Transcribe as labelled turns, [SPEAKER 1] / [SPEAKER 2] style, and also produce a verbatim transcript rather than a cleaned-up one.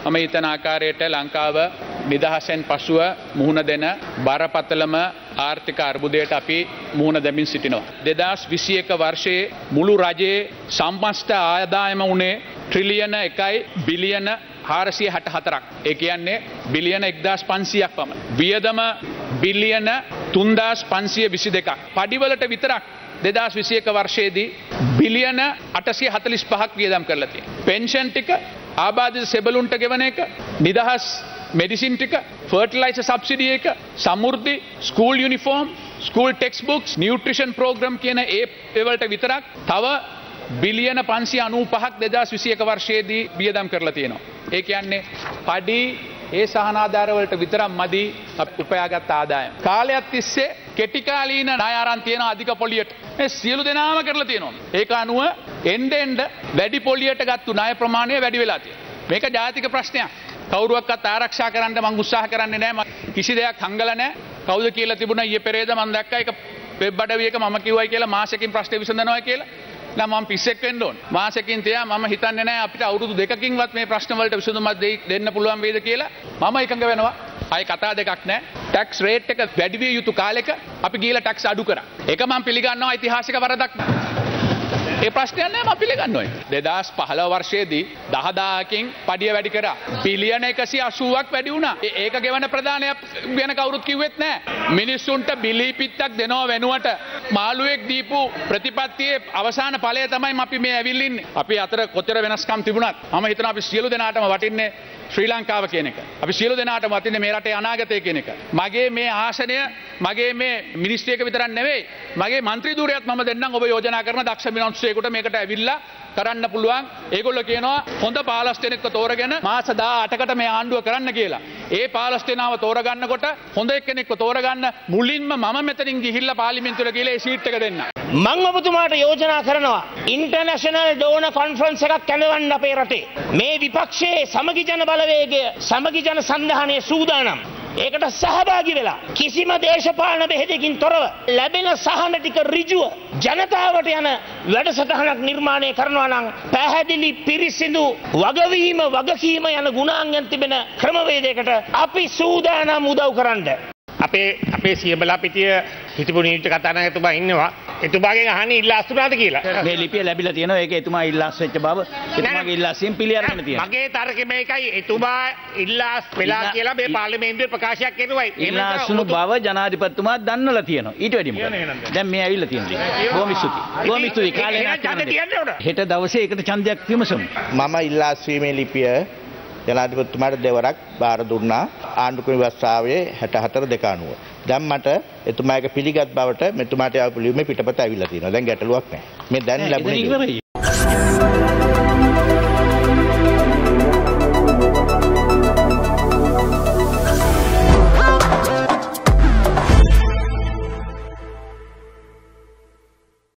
[SPEAKER 1] මම හිතන ආකාරයට ලංකාව නිදහසෙන් පසුව මුහුණ දෙන බරපතලම ආර්ථික අර්බුදයට අපි මුහුණ දෙමින් සිටිනවා. දෙදාස් විසි එක වර්ෂයේ මුළු රජයේ සම්මස්ත ආදායම වුණේ ට්‍රිලියන එකයි බිලියන හාරසිය හැට හතරක්. ඒ කියන්නේ බිලියන එක්දාස් පන්සීයක් පමණ. වියදම බිලියන තුන්දාස් පන්සිය විසි දෙකක්. පඩිවලට විතරක් දෙදාස් විසි එක වර්ෂයේදී බිලියන අටසිය හතලිස් පහක් වියදම් කරලා තියෙනවා. පෙන්ෂන් ටික, ආබාධිත සෙබළුන්ට ගෙවන එක, නිදහස් මෙඩිසින් ටික, ෆර්ටිලයිසර් සබ්සිඩි එක, Samurdhi, school uniform, school text books, nutrition program කියන ඒ ඒවලට විතරක් තව බිලියන පන්සිය අනූ පහක් දෙදාස් විසි එක වර්ෂයේදී වියදම් කරලා තියෙනවා. ඒ කියන්නේ පඩි ඒ සහනාධාරවලට විතරක් මදි උපයාගත් ආදායම. කාලයක් තිස්සේ කෙටිකාලීන ණය අරන් තියෙන අධික පොලියට මේ සියලු දෙනාම කරලා තියෙනවා. ඒක අනුව එන්න එන්න වැඩි පොලියට ගත්තු ණය ප්‍රමාණය වැඩි වෙලා තියෙනවා. මේක ජාතික ප්‍රශ්නයක්. කවුරුවක්වත් ආරක්ෂා කරන්න මම උත්සාහ කරන්නේ නැහැ. කිසි දෙයක් හංගලා නැහැ. කවුද කියලා තිබුණා ඊයේ පෙරේද මම දැක්කා ඒක වෙබ් අඩවියක මම කිව්වයි කියලා මාසෙකින් ප්‍රශ්නේ විසඳනවා කියලා. නම් මම පිස්සෙක් වෙන්න ඕන. මාසෙකින් තියා මම හිතන්නේ නැහැ අපිට අවුරුදු දෙකකින්වත් මේ ප්‍රශ්න වලට විසඳුමක් දෙන්න පුළුවන් වේද කියලා. මම එකඟ වෙනවා. අය කතා දෙකක් නැහැ. ටැක්ස් රේට් එක වැඩි විය යුතු කාලෙක අපි ගිහලා ටැක්ස් අඩු කරා. ඒක මම පිළිගන්නවා ඓතිහාසික වරදක්. ඒ ප්‍රශ්නයක් නෑ මම පිළිගන්නවා. දෙදාස් පහළොව වර්ෂයේදී දහදාහකින් පඩිය වැඩි කරා. බිලියන එකසිය අසූවක් වැඩි වුණා. ඒක ගෙවන ප්‍රධානයක් ගැන කවුරුත් කිව්වෙත් නෑ. මිනිස්සුන්ට බිලි පිටක් දෙනව වෙනුවට මාළුවෙක් දීපු ප්‍රතිපත්තියේ අවසාන ඵලය තමයි අපි මේ ඇවිල්ලා ඉන්නේ. අපි අතර කොතර වෙනස්කම් තිබුණත් මම හිතනවා අපි සියලු දෙනාටම වටින්නේ ශ්‍රී ලංකාව කියන එක. අපි සියලු දෙනාටම වටින්නේ මේ රටේ අනාගතය කියන එක. මගේ මේ ආසනය මගේ මේ මිනිස්ත්‍රියක විතරක් නෙවෙයි මගේ മന്ത്രി ධූරයත් මම දෙන්නම් ඔබ යෝජනා කරන දක්ෂ මිනිස්සුයෙකුට මේකට ඇවිල්ලා කරන්න පුළුවන්. ඒගොල්ලෝ කියනවා හොඳ පාලස්තීනෙක්ව තෝරගෙන මාස දාඅටකට මේ ආණ්ඩුව කරන්න කියලා. ඒ පාලස්තීනාව තෝරගන්නකොට හොඳ එක්කෙනෙක්ව තෝරගන්න මුලින්ම මම මෙතනින් ගිහිල්ලා පාර්ලිමේන්තුවට ගිහලා ඒ සීට් එක දෙන්න.
[SPEAKER 2] මම ඔබතුමාට යෝජනා කරනවා ඉන්ටර්නැෂනල් ඩෝනර් කොන්ෆරන්ස් එකක් කැඳවන්න අපේ රටේ. මේ විපක්ෂයේ සමගි ජන බලවේගය සමගි ජන සන්ධානයේ සූදානම්. ඒකට සහභාගී වෙලා කිසිම දේශපාලන බෙහෙතකින් තොරව ලැබෙන සහන ටික ඍජුව ජනතාවට යන වැඩසටහනක් නිර්මාණය කරනවා නම් පැහැදිලි පිරිසිදු වගවීම වගකීම යන ගුණාංගයන් තිබෙන ක්‍රමවේදයකට අපි සූදානම් උදව් කරන්න.
[SPEAKER 3] අපේ අපේ සියඹලා පිටිය හිටපු නීති කතානායකතුමා ඉන්නවා. එතුමාගෙන් අහන්නේ ඉල්ලාස් තුනද කියලා.
[SPEAKER 4] මේ ලිපිය ලැබිලා තියෙනවා. ඒක එතුමා ඉල්ලාස් වෙච්ච බව එතුමාගේ ඉල්ලාසින් පිළි අරගෙන තියෙනවා.
[SPEAKER 3] මගේ තර්කය මේකයි. එතුමා ඉල්ලාස් වෙලා කියලා මේ පාර්ලිමේන්තුවේ ප්‍රකාශයක් කරනවා.
[SPEAKER 4] ඉල්ලාසුණු බව ජනාධිපතිතුමා දන්නලා තියෙනවා. ඊට වැඩි මොකද? දැන් මේ ඇවිල්ලා තියෙනවා. බොහොම ස්තුතියි. බොහොම ස්තුතියි. කාලේ නැත්නම් හෙට දවසේ ඒකට ඡන්දයක් විමසමු.
[SPEAKER 5] මම ඉල්ලාස් වීමේ ලිපිය ජනාධිපතිතුමාට දෙවරක් බාර දුන්නා ආණ්ඩුක්‍රම ව්‍යවස්ථාවේ හැට හතර දෙක අනුව. දැන් මට එතුමාගේ පිළිගත් බවට මෙතුමාට ආපු ලියුමේ පිටපත ඇවිල්ලා තියෙනවා. දැන් ගැටලුවක් නැහැ. මේ දැන් ලැබුණේ